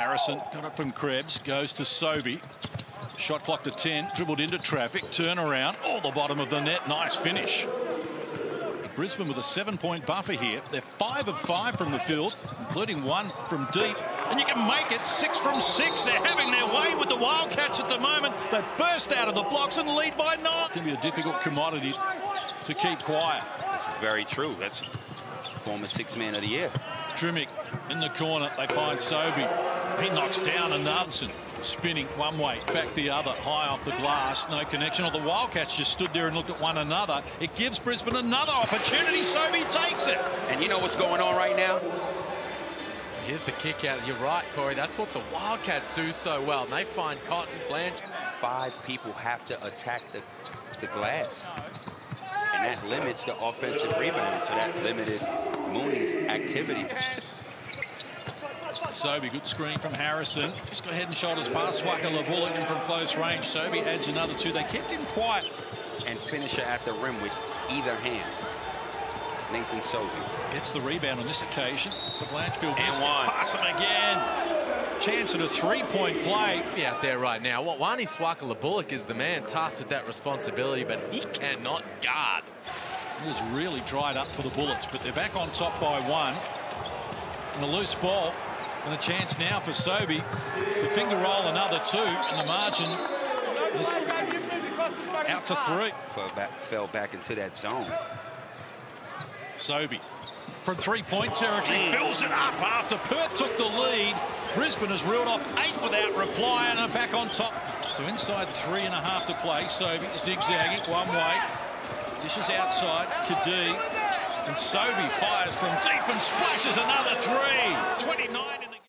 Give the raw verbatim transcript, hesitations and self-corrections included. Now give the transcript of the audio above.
Harrison got it from Krebs, goes to Sobey. Shot clock to ten, dribbled into traffic, turn around, oh, the bottom of the net, nice finish. Brisbane with a seven-point buffer here. They're five of five from the field, including one from deep. And you can make it six from six. They're having their way with the Wildcats at the moment. They burst out of the blocks and lead by nine. It can be a difficult commodity to keep quiet. This is very true. That's former six-man of the year. Trimmick in the corner. They find Sobey. He knocks down another. Spinning one way, back the other, high off the glass, no connection. Or the Wildcats just stood there and looked at one another. It gives Brisbane another opportunity. Sobey takes it. And you know what's going on right now? Here's the kick out. You're right, Corey. That's what the Wildcats do so well. And they find Cotton, Blanche. Five people have to attack the, the glass. And that limits the offensive rebound. So that limited Mooney's activity. Sobey, good screen from Harrison. Just got head and shoulders past Swaka and from close range. Sobey adds another two. They kept him quiet. And finisher at the rim with either hand. Nathan Sobey. Gets the rebound on this occasion. The Blanchfield and one. Pass him again. Chance at a three-point play. Be out there right now. What Wani Swaka is the man tasked with that responsibility, but he cannot guard. He was really dried up for the Bullets, but they're back on top by one. And a loose ball. And a chance now for Sobey to finger roll another two. And the margin is out to three. Fell back, fell back into that zone. Sobey from three-point territory fills it up after Perth took the lead. Brisbane has reeled off eight without reply and are back on top. So inside three and a half to play. Sobey zigzagging one way. Dishes outside. Kadee. And Sobey fires from deep and splashes another three. twenty-nine in the